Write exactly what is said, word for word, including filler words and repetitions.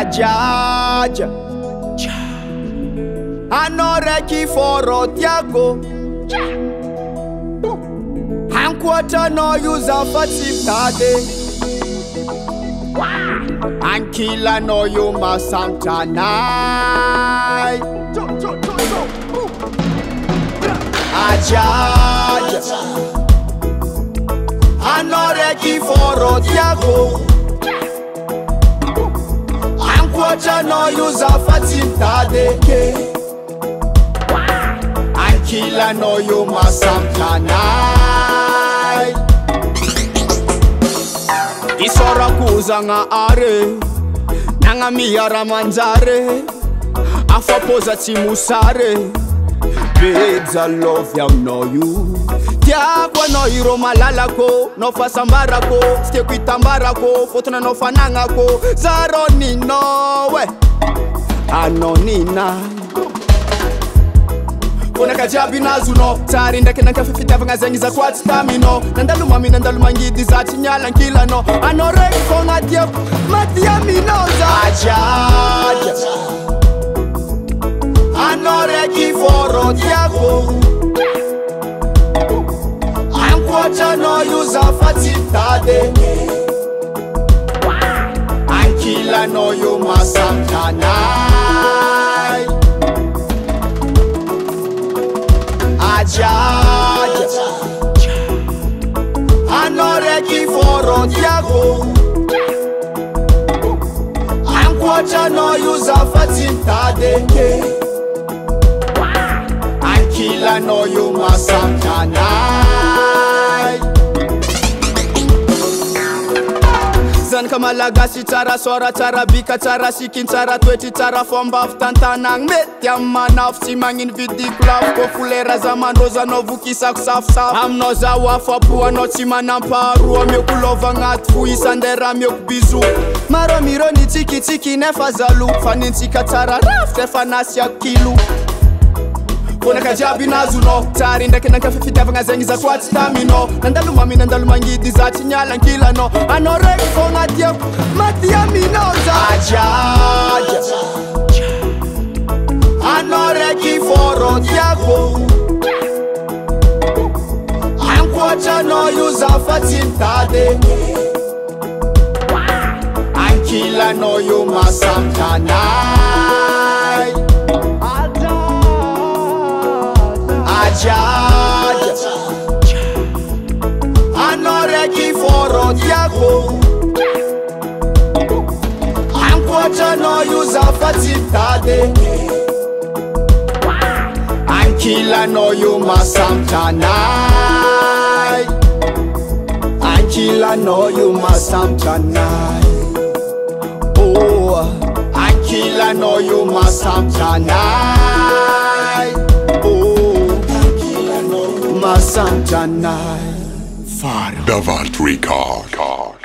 DJADJA anoreki foro tiago Ankwata no use a fatty tade Ankila no you masamtanai DJADJA anoreki foro tiago Ankwata no use a fatty tade Ankila no you masamtanai Isora kuza nga are Nanga miyara manzare Afa poza timusare Babes I love young no you Tiakwa no hiro malala ko No fasambara ko Ste kuitambara ko Fotona no fananga ko Zaro nino we Anonina Kona kajabi nazuno Tari ndake nanka fifita vanga zengi za kwa stamino Nandaluma mi nandaluma ngidi za chinyala nkila no Anoreki konga tiep Matia minoza DJADJA Anoreki foro tiago Ankwata no yuza fatitade Ankila no yu masamtanai DJADJA anoreki foro tiago Ankwata no use a fatitade Ankila no you masamtanai Zan kama lagasi tara sora tara bika tara sikin tara tweti tara fomba aftantanang Metia manaf simangin vidi klaf ko fulera zaman roza no vukisa kusafsaf Amnoza wafapua no timana mparu Amyo kulova ngat fuisandera amyo kubizu Maro miro ni tiki tiki nefazalu Fanintika tara rafte fanasya kilu Kona kajabi nazuno Tari ndake nanka fifita vanga zengi za kwa stamino Nandaluma mi nandaluma ngidi za chinyala nkila no Anoreki konga tiep Matia minoza DJADJA Anoreki foro tiago Ankwata no use a fatitade Ankila no you masamtanai DJADJA anoreki foro tiago Ankwata no use a fatitade Ankila no you masamtanai Ankila no you masamtanai Oh Ankila no you masamtanai Oh Masamtanai Pharaon Davalt record.